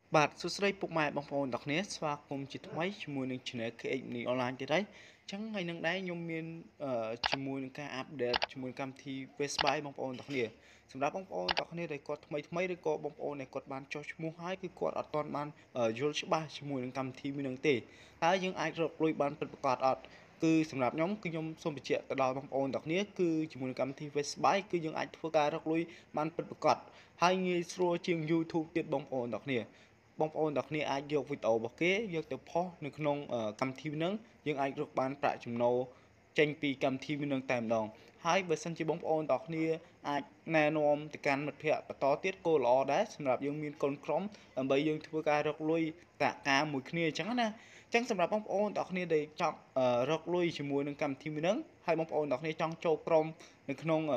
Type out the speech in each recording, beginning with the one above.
បាទសួស្តីពុកម៉ែបងប្អូនទាំងគ្នាស្វាគមន៍ជាថ្មីជាមួយនឹង Channel KX Mini Online ទៀតហើយអញ្ចឹងថ្ងៃនេះដែរខ្ញុំមានជាមួយនឹងការអាប់ដេតជាមួយកម្មវិធី Facebook បងប្អូនទាំងគ្នាសម្រាប់បងប្អូនទាំងគ្នាដែលគាត់ថ្មីឬក៏បងប្អូនដែលគាត់បានចុះឈ្មោះហើយគឺគាត់អត់ទាន់បានយល់ច្បាស់ជាមួយនឹងកម្មវិធីមួយនឹងទេតើយើងអាចរកលុយបានពិតប្រាកដអត់គឺសម្រាប់ខ្ញុំគឺខ្ញុំសូមបញ្ជាក់ទៅដល់បងប្អូនទាំងគ្នាគឺជាមួយនឹងកម្មវិធី Facebook គឺយើងអាចធ្វើការរកលុយបានពិតប្រាកដហើយងាយស្រួលជាង YouTube ទៀតបងប្អូនទាំងគ្នាបងប្អូនទាំងគ្នាអាចយកវីដេអូរបស់គេយកទៅផុសនៅក្នុងកម្មវិធីហ្នឹងយើងអាចរកបានប្រាក់ចំណូលចេញពីកម្មវិធីហ្នឹងតែម្ដងហើយបើសិនជាបងប្អូនទាំងគ្នាអាចណែនាំទៅកាន់មិត្តភ័ក្តិបន្តទៀតក៏ល្អដែរសម្រាប់យើងមានកូនក្រុមដើម្បីយើងធ្វើការរកលុយតាការមួយគ្នាអញ្ចឹងណាអញ្ចឹងសម្រាប់បងប្អូនទាំងគ្នាដែលចង់រកលុយជាមួយនឹងកម្មវិធីហ្នឹងហើយបងប្អូនទាំងគ្នាចង់ចូលក្រុមនៅ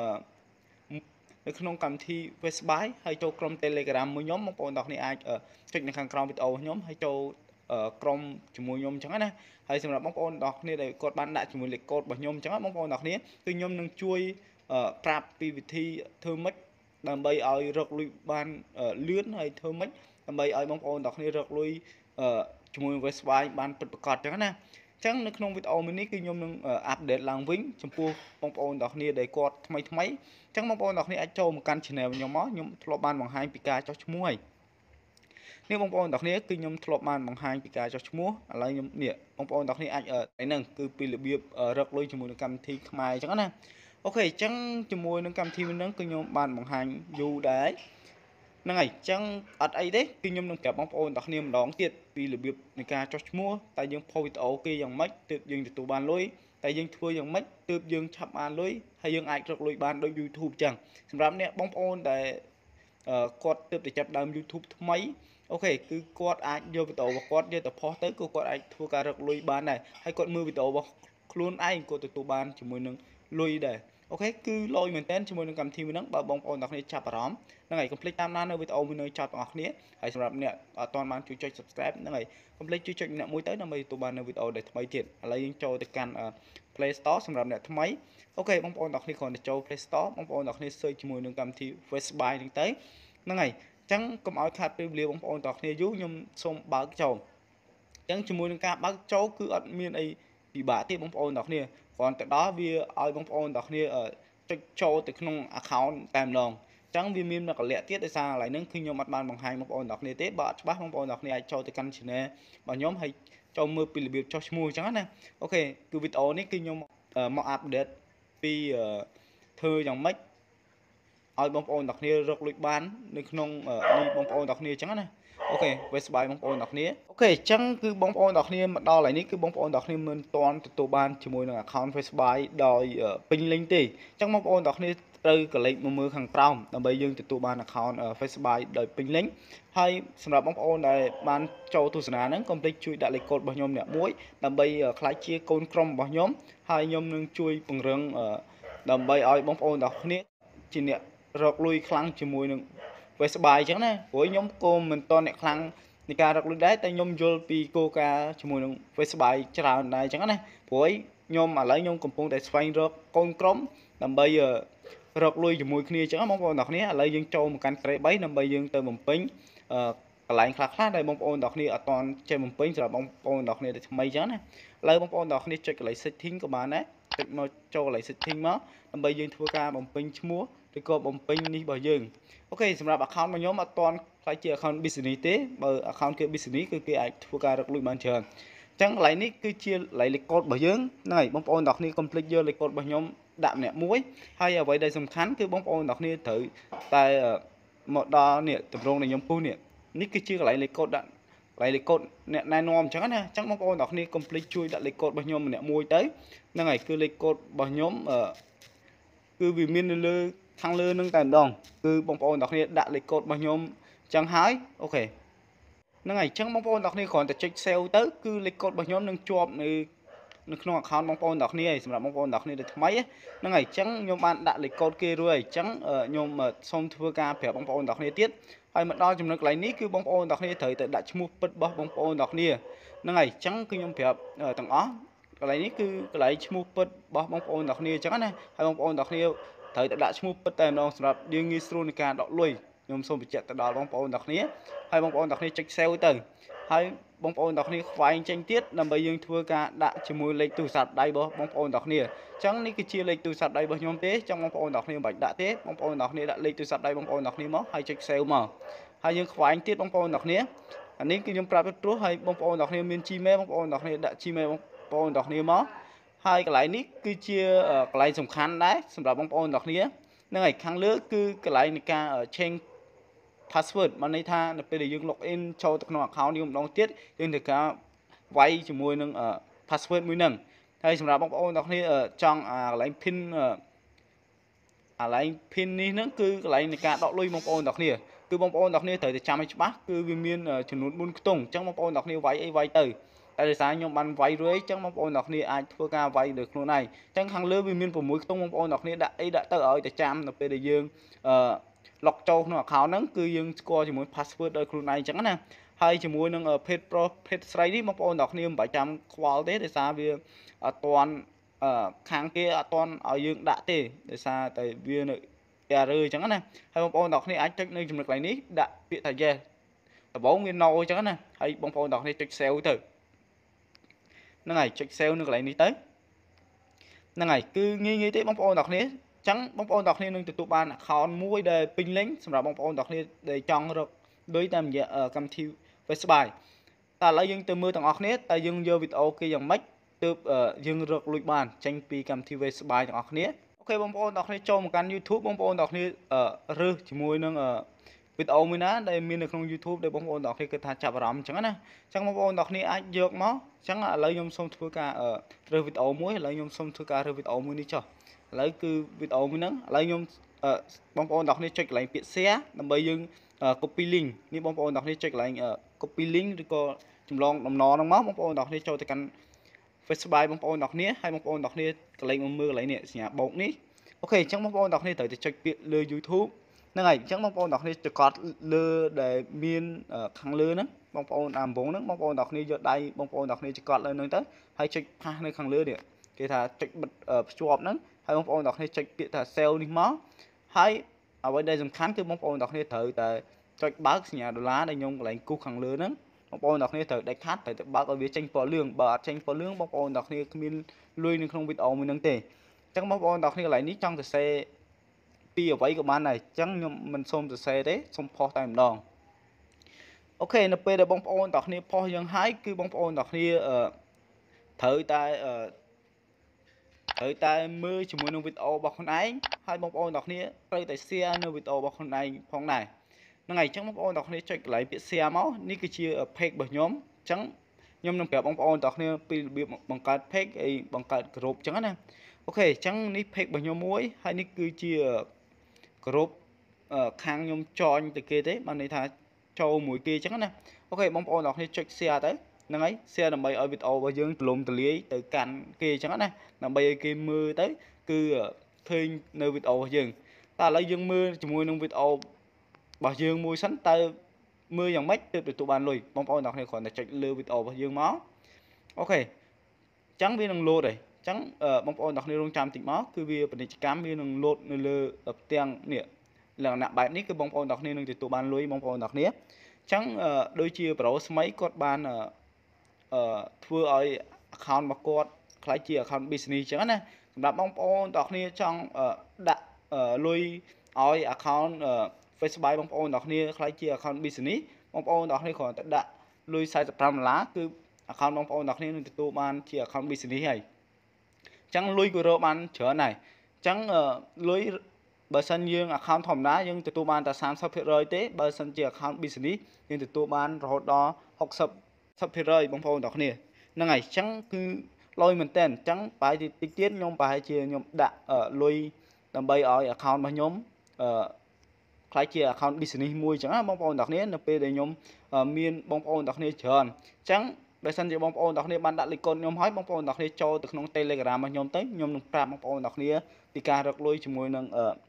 ក្នុងកម្មវិធី Facebook ហើយចូលក្រុម Telegram មួយខ្ញុំបងប្អូនទាំងគ្នាអាចចុចនៅខាងក្រោមវីដេអូខ្ញុំហើយចូលក្រុមជាមួយខ្ញុំអញ្ចឹងណាហើយសម្រាប់បងប្អូនទាំងគ្នាដែលគាត់បានដាក់ជាមួយលេខកូដរបស់ខ្ញុំអញ្ចឹងបងប្អូនទាំងគ្នាគឺខ្ញុំនឹងជួយប្រាប់ពីវិធីធ្វើម៉េចដើម្បីឲ្យរកលុយបានលឿនហើយធ្វើម៉េចដើម្បីឲ្យបងប្អូនទាំងគ្នារកលុយជាមួយនឹង Facebook បានពិតប្រាកដអញ្ចឹងណាចឹងនៅក្នុងវីដេអូមួយនេះគឺខ្ញុំនឹងអាប់ដេតឡើងវិញចំពោះបងប្អូនទាំងគ្នាដែលគាត់ថ្មីអញ្ចឹងបងប្អូនទាំងគ្នាអាចចូលមកកាន់ Channel ខ្ញុំមកខ្ញុំធ្លាប់បានបង្ហាញពីការចុះឈ្មោះហើយនេះបងប្អូនទាំងគ្នាគឺខ្ញុំធ្លាប់បានបង្ហាញពីការចុះឈ្មោះឥឡូវខ្ញុំនេះបងប្អូនទាំងគ្នាអាចហ្នឹងគឺពីរបៀបរកលុយជាមួយនឹងកម្មវិធីខ្មែរអញ្ចឹងណាអូខេអញ្ចឹងជាមួយនឹងកម្មវិធីហ្នឹងគឺខ្ញុំបានបង្ហាញយូរដែរហ្នឹងហើយអញ្ចឹងអត់អីទេគឺខ្ញុំនឹងប្រាប់បងប្អូនទាំងគ្នាម្ដងទៀតពីរបៀបនៃការចុះឈ្មោះតែយើងផុសវីដេអូគេយ៉ាងម៉េចទើបយើងទទួលបានលុយតែយើងធ្វើយ៉ាងម៉េចទើបយើងឆាប់បានលុយហើយយើងអាចរកលុយបានដូច YouTube អញ្ចឹងសម្រាប់អ្នកបងប្អូនដែលគាត់ទើបតែចាប់ដើម YouTube ថ្មីអូខេគឺគាត់អាចយកវីដេអូរបស់គាត់យកទៅផុសទៅគឺគាត់អាចធ្វើការរកលុយបានដែរហើយគាត់មើលវីដេអូរបស់ខ្លួនឯងគាត់ទទួលបានជាមួយនឹងលុយដែរអូខេគឺលយមែនតើជាមួយនឹងកម្មវិធីមួយហ្នឹងបើបងប្អូនទាំងគ្នាចាប់អារម្មណ៍ហ្នឹងហើយកុំភ្លេចតាមដាននៅវីដេអូមួយនៅចប់ទាំងអស់គ្នាហើយសម្រាប់អ្នកអត់ទាន់បានជួយចុច Subscribe ហ្នឹងហើយកុំភ្លេចជួយចុចម្នាក់មួយទៅដើម្បីទទួលបាននៅវីដេអូដែលថ្មីទៀតឥឡូវយើងចូលទៅកាន់ Play Store សម្រាប់អ្នកថ្មីអូខេបងប្អូនទាំងគ្នាគ្រាន់តែចូល Play Store បងប្អូនទាំងគ្នា search ជាមួយនឹងកម្មវិធី Facebook ហ្នឹងទៅហ្នឹងហើយអញ្ចឹងកុំឲ្យខាតពេលវេលាបងប្អូនទាំងគ្នាយូរខ្ញុំសូមបើកចូលអញ្ចឹងជាមួយនឹងការបើកចូលគឺអត់មានអីពិបាកទេបងប្អូនទាំងគ្នាគ្រាន់តែដល់វាឲ្យបងប្អូនទាំងគ្នាចុចចូលទៅក្នុង account តែម្ដងអញ្ចឹងវាមានលក្ខណៈទៀតដោយសារកន្លែងហ្នឹងគឺខ្ញុំអត់បានបង្ហាញបងប្អូនទាំងគ្នាទេបើអត់ច្បាស់បងប្អូនទាំងគ្នាអាចចូលទៅកាន់ channel របស់ខ្ញុំហើយចូលមើលពីរបៀបចុះឈ្មោះអញ្ចឹងណាអូខេគឺវីដេអូនេះគឺខ្ញុំមកអាប់ដេតពីធ្វើយ៉ាងម៉េចឲ្យបងប្អូនទាំងគ្នារកលុយបាននៅក្នុងនេះបងប្អូនទាំងគ្នាអញ្ចឹងណាអូខេវាសបាយបងប្អូនទាំងគ្នាអូខេអញ្ចឹងគឺបងប្អូនទាំងគ្នាមកដល់ហើយនេះគឺបងប្អូនទាំងគ្នាមិនទាន់ទទួលបានជាមួយនឹង account Facebook ដោយពេញលេញទេអញ្ចឹងបងប្អូនទាំងគ្នាត្រូវកលេចមកមើលខាងក្រោមដើម្បីយើងទទួលបាន account Facebook ដោយពេញលេញហើយសម្រាប់បងប្អូនដែលបានចូលទស្សនាហ្នឹងកុំភ្លេចជួយដាក់លេខកូដរបស់ខ្ញុំអ្នកមួយដើម្បីក្លាយជាកូនក្រុមរបស់ខ្ញុំហើយខ្ញុំនឹងជួយពង្រឹងដើម្បីឲ្យបងប្អូនទាំងគ្នាជាអ្នករកលុយខ្លាំងជាមួយនឹង Facebook អញ្ចឹងណាព្រោះខ្ញុំក៏មិនតអ្នកខ្លាំងនៃការរកលុយដែរតែខ្ញុំយល់ពីគោលការណ៍ជាមួយនឹង Facebook ច្រើនដែរអញ្ចឹងណាព្រោះខ្ញុំឥឡូវខ្ញុំកំពុងតែស្វែងរកកូនក្រុមដើម្បីរកលុយជាមួយគ្នាអញ្ចឹងបងប្អូនទាំងគ្នាឥឡូវយើងចូលមកកាន់ Trade 3ដើម្បីយើងទៅបំពេញកន្លែងខ្លះដែលបងប្អូនទាំងគ្នាអត់ទាន់ចេះបំពេញសម្រាប់បងប្អូនទាំងគ្នាដែលថ្មីអញ្ចឹងណាឥឡូវបងប្អូនទាំងគ្នាចុចកន្លែង Setting ក៏បានដែរចុចមកចូលកន្លែង Setting មកដើម្បីយើងធ្វើការបំពេញឈ្មោះឬក៏បំពេញនេះរបស់យើងអូខេសម្រាប់ account របស់ខ្ញុំអត់ទាន់ខ្លាយជា account business ទេបើ account គេ business គឺគេអាចធ្វើការរកលុយបានច្រើនអញ្ចឹងកន្លែងនេះគឺជាកន្លែងលេខកូដរបស់យើងហ្នឹងហើយបងប្អូនទាំងគ្នាកុំភ្លេចយកលេខកូដរបស់ខ្ញុំដាក់ម្នាក់មួយហើយអ្វីដែលសំខាន់គឺបងប្អូនទាំងគ្នាត្រូវតែមកដល់នេះតម្រងដែលខ្ញុំពុះនេះគឺជាកន្លែងលេខកូដដាក់កន្លែងលេខកូដអ្នកណែនាំអញ្ចឹងណាអញ្ចឹងបងប្អូនទាំងគ្នាកុំភ្លេចជួយដាក់លេខកូដរបស់ខ្ញុំម្នាក់មួយទៅហ្នឹងហើយគឺលេខកូដរបស់ខ្ញុំគឺវាមាននៅលើខាងលើនឹងតែម្ដងគឺបងប្អូនទាំងគ្នាដាក់លេខកូដរបស់ខ្ញុំអញ្ចឹងហើយអូខេហ្នឹងហើយអញ្ចឹងបងប្អូនទាំងគ្នាគ្រាន់តែចុច save ទៅគឺលេខកូដរបស់ខ្ញុំនឹងជាប់នៅក្នុង account បងប្អូនទាំងគ្នាហើយសម្រាប់បងប្អូនទាំងគ្នាដែលថ្មីហ្នឹងហើយអញ្ចឹងខ្ញុំបានដាក់លេខកូដគេរួចហើយអញ្ចឹងខ្ញុំសូមធ្វើការប្រាប់បងប្អូនទាំងគ្នាទៀតហើយមកដល់ចំណុចកន្លែងនេះគឺបងប្អូនទាំងគ្នាត្រូវតែដាក់ឈ្មោះពិតរបស់បងប្អូនទាំងគ្នាហ្នឹងហើយអញ្ចឹងគឺខ្ញុំប្រាប់ទាំងអស់កន្លែងនេះគឺកន្លែងឈ្មោះពិតរបស់បងប្អូនទាំងគ្នាអញ្ចឹងណាហើយបងប្អូនទាំងគ្នាត្រូវតែដាក់ឈ្មោះពិតតែម្ដងសម្រាប់យើងងាយស្រួលในការដកលុយខ្ញុំសូមបញ្ជាក់ទៅដល់បងប្អូនទាំងគ្នាហើយបងប្អូនទាំងគ្នាចុច save ទៅហើយបងប្អូនទាំងគ្នាខ្វែងចេញទៀតដើម្បីយើងធ្វើការដាក់ជាមួយលេខទូរស័ព្ទដៃរបស់បងប្អូនទាំងគ្នាអញ្ចឹងនេះគឺជាលេខទូរស័ព្ទដៃរបស់ខ្ញុំទេអញ្ចឹងបងប្អូនទាំងគ្នាមិនបាច់ដាក់ទេបងប្អូនទាំងគ្នាដាក់លេខទូរស័ព្ទដៃបងប្អូនទាំងគ្នាមកហើយចុច save មកហើយយើងខ្វែងទៀតបងប្អូនទាំងគ្នាអានេះគឺខ្ញុំប្រាប់ទៅព្រោះហើយបងប្អូនទាំងគ្នាមាន Gmail បងប្អូនទាំងគ្នាដាក់ Gmail បងប្អូនទាំងគ្នាមកហើយកន្លែងនេះគឺជាកន្លែងសំខាន់ដែរសម្រាប់បងប្អូនទាំងគ្នាហ្នឹងហើយខាងលើគឺកន្លែងនៃការ change password បានន័យថានៅពេលដែលយើង log in ចូលទៅក្នុង account យើងម្ដងទៀតយើងត្រូវការវាយជាមួយនឹង password មួយហ្នឹងហើយសម្រាប់បងប្អូនទាំងគ្នាចង់កន្លែង pin កន្លែង pin នេះហ្នឹងគឺកន្លែងនៃការដកលុយបងប្អូនទាំងគ្នាគឺបងប្អូនទាំងគ្នាត្រូវតែចាំឲ្យច្បាស់គឺវាមានចំនួន4ខ្ទង់អញ្ចឹងបងប្អូនទាំងគ្នាវាយអីវាយទៅតែដោយសារខ្ញុំបានវាយរួចអញ្ចឹងបងប្អូនទាំងគ្នាអាចធ្វើការវាយដោយខ្លួនឯងអញ្ចឹងខាងលើវាមាន6ខ្ទង់បងប្អូនទាំងគ្នាដាក់អីដាក់ទៅឲ្យតែចាំនៅពេលដែលយើងlog ចូលក្នុង account ហ្នឹងគឺយើងស្គាល់ជាមួយ password ដោយខ្លួនឯងអញ្ចឹងណាហើយជាមួយនឹង page pro page ស្រីនេះបងប្អូនទាំងគ្នាមិនបាច់ចាំខ្វល់ទេដោយសារវាអត់ទាន់ខាងគេអត់ទាន់ឲ្យយើងដាក់ទេដោយសារតែវានៅ error អញ្ចឹងណាហើយបងប្អូនទាំងគ្នាអាចចុចនៅចំណុចកន្លែងនេះដាក់ពាក្យថា yes ដំបូងវា no អញ្ចឹងណាហើយបងប្អូនទាំងគ្នាចុច save ទៅហ្នឹងហើយចុច save នៅកន្លែងនេះទៅហ្នឹងហើយគឺងាយទេបងប្អូនទាំងគ្នាអញ្ចឹងបងប្អូនទាំងគ្នានឹងទទួលបាន account មួយដែលពេញលេញសម្រាប់បងប្អូនទាំងគ្នាដែលចង់រកលុយតាមរយៈកម្មវិធី Facebook តែឥឡូវយើងទៅមើលទាំងអស់គ្នាតែយើងយកវីដេអូគេយ៉ាងម៉េចទើបយើងរកលុយបានចេញពីកម្មវិធី Facebook ទាំងអស់គ្នាអូខេបងប្អូនទាំងគ្នាចូលមកកាន់ YouTube បងប្អូនទាំងគ្នារើសជាមួយនឹងវីដេអូមួយណាដែលមាននៅក្នុង YouTube ដែលបងប្អូនទាំងគ្នាគិតថាចាប់អារម្មណ៍អញ្ចឹងណាអញ្ចឹងបងប្អូនទាំងគ្នាអាចយកមកអញ្ចឹងឥឡូវខ្ញុំសូមធ្វើការរើសវីដេអូមួយឥឡូវខ្ញុំសូមធ្វើការរើសវីដេអូមួយនេះចុះឥឡូវគឺវីដេអូមួយហ្នឹងឥឡូវខ្ញុំបងប្អូនទាំងគ្នាចុចកន្លែងពាក្យ share ដើម្បីយើង copy link នេះបងប្អូនទាំងគ្នាចុចកន្លែង copy link ឬក៏ចម្លងដំណរហ្នឹងមកបងប្អូនទាំងគ្នាចូលទៅកាន់ Facebook បងប្អូនទាំងគ្នាហើយបងប្អូនទាំងគ្នាកន្លែងមកមើលកន្លែងនេះសញ្ញាបូកនេះអូខេអញ្ចឹងបងប្អូនទាំងគ្នាត្រូវតែចុចពាក្យលើ YouTube ហ្នឹងហើយអញ្ចឹងបងប្អូនទាំងគ្នាចកត់លើដែលមានខាងលើហ្នឹងបងប្អូនអាកំពុងហ្នឹងបងប្អូនទាំងគ្នាយកដៃបងប្អូនទាំងគ្នាចកត់លើហ្នឹងទៅហើយចុចផាសនៅខាងលើនេះគេថាចុចបិទភ្ជាប់ហ្នឹងហើយបងប្អូនទាំងគ្នាចុចពាក្យថា sell នេះមកហើយអ្វីដែលសំខាន់គឺបងប្អូនទាំងគ្នាត្រូវតែចុចបើកសញ្ញាដុល្លារដែលខ្ញុំកន្លែងគូសខាងលើហ្នឹងបងប្អូនទាំងគ្នាត្រូវដាច់ខាត់ត្រូវតែបើកឲ្យវាចេញពណ៌លឿងបើអត់ចេញពណ៌លឿងបងប្អូនទាំងគ្នាគ្មានលុយនៅក្នុងវីដេអូមួយហ្នឹងទេអញ្ចឹងបងប្អូនទាំងគ្នាកន្លែងនេះចង់សរសេរពីអ្វីក៏បានដែរអញ្ចឹងខ្ញុំមិនសូមសរសេរទេសូមផុសតែម្ដងអូខេនៅពេលដែលបងប្អូនទាំងគ្នាផុសយ៉ាងហើយគឺបងប្អូនទាំងគ្នាត្រូវតែមើលជាមួយនឹងវីដេអូរបស់ខ្លួនឯងហើយបងប្អូនទាំងគ្នាត្រូវតែ share នៅវីដេអូរបស់ខ្លួនឯងផងដែរហ្នឹងហើយអញ្ចឹងបងប្អូនទាំងគ្នាចុចកន្លែងពាក្យ share មកនេះគឺជា page របស់ខ្ញុំអញ្ចឹងខ្ញុំនឹងប្រាប់បងប្អូនទាំងគ្នាពីរបៀបបង្កើត page អីបង្កើត group អញ្ចឹងណាអូខេអញ្ចឹងនេះ page របស់ខ្ញុំមួយហើយនេះគឺជា group ខាងខ្ញុំចอยទៅគេទេបានន័យថាចូលមួយគេអញ្ចឹងណាអូខេបងប្អូនទាំងគ្នាចុច share ទៅហ្នឹងហើយ share ដើម្បីឲ្យវីដេអូរបស់យើងទូលំទូលាយទៅកាន់គេអញ្ចឹងណាដើម្បីឲ្យគេមើលទៅគឺឃើញនៅវីដេអូរបស់យើងតែឥឡូវយើងមើលជាមួយនឹងវីដេអូរបស់យើងមួយសិនតើមើលយ៉ាងម៉េចទើបទទួលបានលុយបងប្អូនទាំងគ្នាគ្រាន់តែចុចលើវីដេអូរបស់យើងមកអូខេអញ្ចឹងវានឹង load ហើយអញ្ចឹងបងប្អូនទាំងគ្នារងចាំតិចមកគឺវាពាណិជ្ជកម្មវានឹង load នៅលើផ្ទាំងនេះលក្ខណៈបែបនេះគឺបងប្អូនទាំងគ្នានឹងទទួលបានលុយបងប្អូនទាំងគ្នាអញ្ចឹងដូចជាប្រូស្មីគាត់បានធ្វើឲ្យ account របស់គាត់ខ្លាយជា account business អញ្ចឹងណាសម្រាប់បងប្អូនទាំងគ្នាចង់ដាក់លុយឲ្យ account Facebook បងប្អូនទាំងគ្នាខ្លាយជា account business បងប្អូនទាំងគ្នាគ្រាន់តែដាក់លុយ$45គឺ account បងប្អូនទាំងគ្នានឹងទទួលបានជា account business ហើយអញ្ចឹងលុយក៏រកបានច្រើនដែរអញ្ចឹងលុយបើសិនយើង account ធម្មតាយើងទទួលបានតែ 30% ទេបើសិនជា account business យើងទទួលបានរហូតដល់60% បងប្អូនទាំងគ្នាហ្នឹងហើយអញ្ចឹងគឺលុយមែនតើអញ្ចឹងប្រហែលតិចទៀតខ្ញុំប្រហែលជាខ្ញុំដាក់លុយដើម្បីឲ្យ account របស់ខ្ញុំខ្លាយជា account business មួយអញ្ចឹងណាបងប្អូនទាំងគ្នានៅពេលដែលខ្ញុំមានបងប្អូនទាំងគ្នាច្រើនអញ្ចឹងបើសិនជាបងប្អូនទាំងគ្នាបានដាក់លេខកូដខ្ញុំហើយបងប្អូនទាំងគ្នាចូលទៅក្នុង Telegram របស់ខ្ញុំទៅខ្ញុំនឹងប្រាប់បងប្អូនទាំងគ្នាពីការរកលុយជាមួយនឹង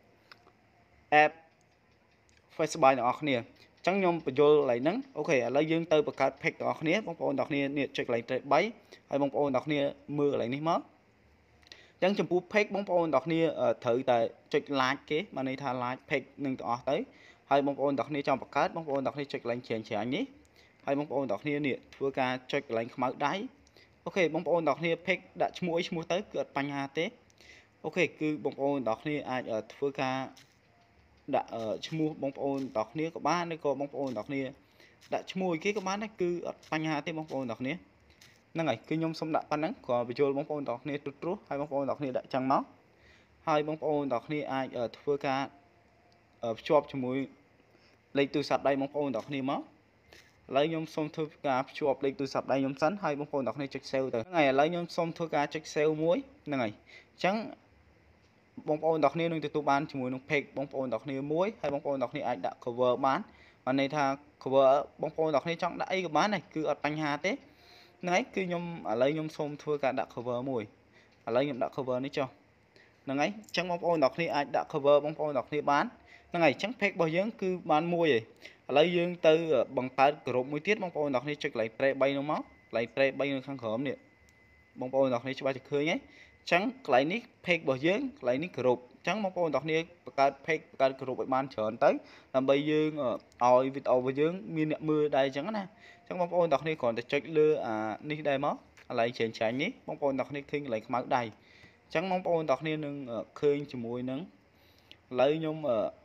app Facebook ទាំងអស់គ្នាអញ្ចឹងខ្ញុំបញ្យល់កន្លែងហ្នឹងអូខេឥឡូវយើងទៅបង្កើត page ទាំងអស់គ្នាបងប្អូនទាំងគ្នានេះចុចកន្លែង 3 ហើយបងប្អូនទាំងគ្នាមើលកន្លែងនេះមកអញ្ចឹងចំពោះ page បងប្អូនទាំងគ្នាត្រូវតែចុច like គេបានន័យថា like page នឹងទាំងអស់ទៅហើយបងប្អូនទាំងគ្នាចង់បង្កើតបងប្អូនទាំងគ្នាចុចកន្លែងច្រាញនេះហើយបងប្អូនទាំងគ្នានេះធ្វើការចុចកន្លែងខ្មៅដៃអូខេបងប្អូនទាំងគ្នា pick ដាក់ឈ្មោះអីឈ្មោះទៅគឺអត់បញ្ហាទេអូខេគឺបងប្អូនទាំងគ្នាអាចធ្វើការដាក់ឈ្មោះបងប្អូនទាំងគ្នាក៏បានឬក៏បងប្អូនទាំងគ្នាដាក់ឈ្មោះគេក៏បានដែរគឺអត់បញ្ហាទេបងប្អូនទាំងគ្នាហ្នឹងហើយគឺខ្ញុំសូមដាក់ប៉ុណ្ណឹងក៏បញ្ចូលបងប្អូនទាំងគ្នាទ្រុសហើយបងប្អូនទាំងគ្នាដាក់ចឹងមកហើយបងប្អូនទាំងគ្នាអាចធ្វើការភ្ជាប់ជាមួយលេខទូរស័ព្ទដៃបងប្អូនទាំងគ្នាមកឥឡូវខ្ញុំសូមធ្វើការភ្ជាប់លេខទូរស័ព្ទដៃខ្ញុំសិនហើយបងប្អូនទាំងគ្នាចុច save ទៅហ្នឹងហើយឥឡូវខ្ញុំសូមធ្វើការចុច save មួយហ្នឹងហើយអញ្ចឹងបងប្អូនទាំងគ្នានឹងទទួលបានជាមួយនឹង page បងប្អូនទាំងគ្នាមួយហើយបងប្អូនទាំងគ្នាអាចដាក់ cover បានន័យថា cover បងប្អូនទាំងគ្នាចង់ដាក់អីក៏បានដែរគឺអត់បញ្ហាទេហ្នឹងហើយគឺខ្ញុំឥឡូវខ្ញុំសូមធ្វើការដាក់ cover មួយឥឡូវខ្ញុំដាក់ cover នេះចុះហ្នឹងហើយអញ្ចឹងបងប្អូនទាំងគ្នាអាចដាក់ cover បងប្អូនទាំងគ្នាបានហ្នឹងហើយអញ្ចឹង page របស់យើងគឺបានមួយឯងឥឡូវយើងទៅបង្កើតក្រុមមួយទៀតបងប្អូនទាំងគ្នាចុចកន្លែង play 3នោះមកកន្លែង play 3នៅខាងក្រោមនេះបងប្អូនទាំងគ្នាច្បាស់តែឃើញហើយអញ្ចឹងកន្លែងនេះ page របស់យើងកន្លែងនេះក្រុមអញ្ចឹងបងប្អូនទាំងគ្នាបង្កើត page បង្កើតក្រុមឲ្យបានច្រើនទៅដើម្បីយើងឲ្យវីដេអូរបស់យើងមានអ្នកមើលដែរអញ្ចឹងណាអញ្ចឹងបងប្អូនទាំងគ្នាគ្រាន់តែចុចលើអានេះដែរមកកន្លែងចាញ់នេះបងប្អូនទាំងគ្នាឃើញកន្លែងខ្មៅដៃអញ្ចឹងបងប្អូនទាំងគ្នានឹងឃើញជាមួយនឹងឥឡូវខ្ញុំ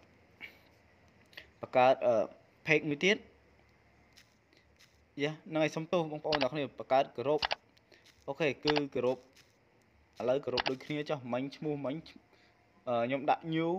បង្កើតpage មួយទៀតយ៉ាហ្នឹងហើយសុំទោសបងប្អូនទាំងគ្នាបង្កើតក្រុមអូខេគឺក្រុមឥឡូវក្រុមដូចគ្នាចុះមិញឈ្មោះមិញខ្ញុំដាក់ new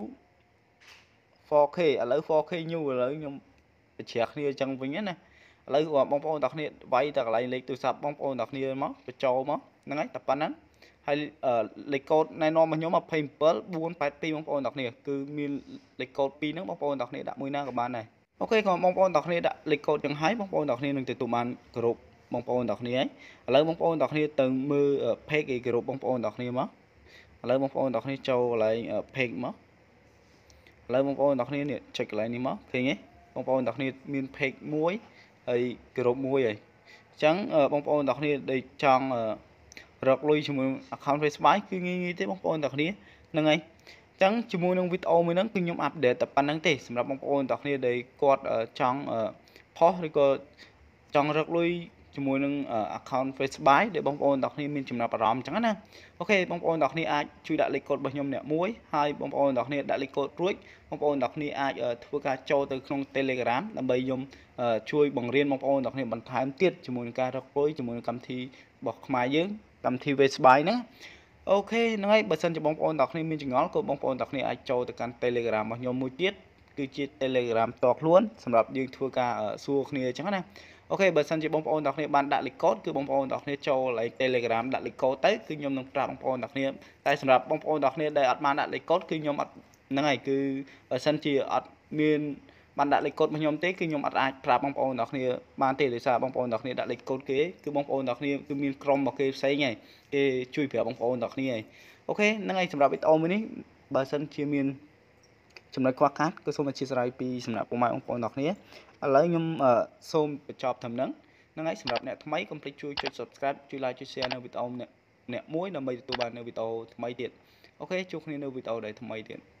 4K ឥឡូវ 4K new ឥឡូវខ្ញុំបញ្ជាក់គ្នាអញ្ចឹងវិញណាឥឡូវបងប្អូនទាំងគ្នាវាយតែកន្លែងលេខទូរស័ព្ទបងប្អូនទាំងគ្នាមកបញ្ចូលមកហ្នឹងហើយតែប៉ុណ្ណឹងហើយលេខកូដណែនាំរបស់ខ្ញុំ27482បងប្អូនទាំងគ្នាគឺមានលេខកូដ2ហ្នឹងបងប្អូនទាំងគ្នាដាក់មួយណាក៏បានដែរអូខេក៏បងប្អូនទាំងគ្នាដាក់លេខកូដចឹងហើយបងប្អូនទាំងគ្នានឹងទទួលបានក្រុមបងប្អូនទាំងគ្នាហើយឥឡូវបងប្អូនទាំងគ្នាទៅមើល page ឯក្រុមបងប្អូនទាំងគ្នាមកឥឡូវបងប្អូនទាំងគ្នាចូលកន្លែង page មកឥឡូវបងប្អូនទាំងគ្នានេះចុចកន្លែងនេះមកឃើញទេបងប្អូនទាំងគ្នាមាន page មួយហើយក្រុមមួយហើយអញ្ចឹងបងប្អូនទាំងគ្នាដែលចង់រកលុយជាមួយ account Facebook គឺងាយៗទេបងប្អូនទាំងគ្នាហ្នឹងហើយអញ្ចឹងជាមួយនឹងវីដេអូមួយហ្នឹងគឺខ្ញុំអាប់ដេតតែប៉ុណ្្នឹងទេសម្រាប់បងប្អូនទាំងគ្នាដែលគាត់ចង់ផុសឬក៏ចង់រកលុយជាមួយនឹង account Facebook ដែលបងប្អូនទាំងគ្នាមានចំណាប់អារម្មណ៍អញ្ចឹងណាអូខេបងប្អូនទាំងគ្នាអាចជួយដាក់លេខកូដរបស់ខ្ញុំអ្នកមួយហើយបងប្អូនទាំងគ្នាដាក់លេខកូដរួចបងប្អូនទាំងគ្នាអាចធ្វើការចូលទៅក្នុង Telegram ដើម្បីខ្ញុំជួយបង្រៀនបងប្អូនទាំងគ្នាបន្ថែមទៀតជាមួយនឹងការរកលុយជាមួយនឹងកម្មវិធីរបស់ខ្មែរយើងកម្មវិធី Facebook ហ្នឹងអូខេហ្នឹងហើយបើសិនជាបងប្អូនទាំងគ្នាមានចម្ងល់ក៏បងប្អូនទាំងគ្នាអាចចូលទៅកាន់ Telegram របស់ខ្ញុំមួយទៀតគឺជា Telegram តខ្លួនសម្រាប់យើងធ្វើការសួរគ្នាអញ្ចឹងណាអូខេបើសិនជាបងប្អូនទាំងគ្នាបានដាក់លេខកូដគឺបងប្អូនទាំងគ្នាចូលលេខ Telegram ដាក់លេខកូដទៅគឺខ្ញុំនឹងប្រាប់បងប្អូនទាំងគ្នាតែសម្រាប់បងប្អូនទាំងគ្នាដែលអត់បានដាក់លេខកូដគឺខ្ញុំអត់ហ្នឹងហើយគឺបើសិនជាអត់មានបានដាក់លេខកូដរបស់ខ្ញុំទេគឺខ្ញុំអត់អាចប្រាប់បងប្អូនទាំងគ្នាបានទេដោយសារបងប្អូនទាំងគ្នាដាក់លេខកូដគេគឺបងប្អូនទាំងគ្នាគឺមានក្រុមរបស់គេផ្សេងហើយគេជួយប្រាប់បងប្អូនទាំងគ្នាហើយអូខេហ្នឹងហើយសម្រាប់វីដេអូមួយនេះបើសិនជាមានចំណុចខ្វះខាតគឺសូមអធិស្ឋានពីសំណាក់ពុកម៉ែបងប្អូនទាំងគ្នាឥឡូវខ្ញុំសូមបញ្ចប់ត្រឹមហ្នឹងហ្នឹងហើយសម្រាប់អ្នកថ្មីកុំភ្លេចជួយចុច Subscribe ជួយ Like ជួយ Share នៅវីដេអូអ្នកមួយដើម្បីទទួលបាននៅវីដេអូថ្មីទៀតអូខេជួបគ្នានៅវីដេអូដែលថ្មីទៀត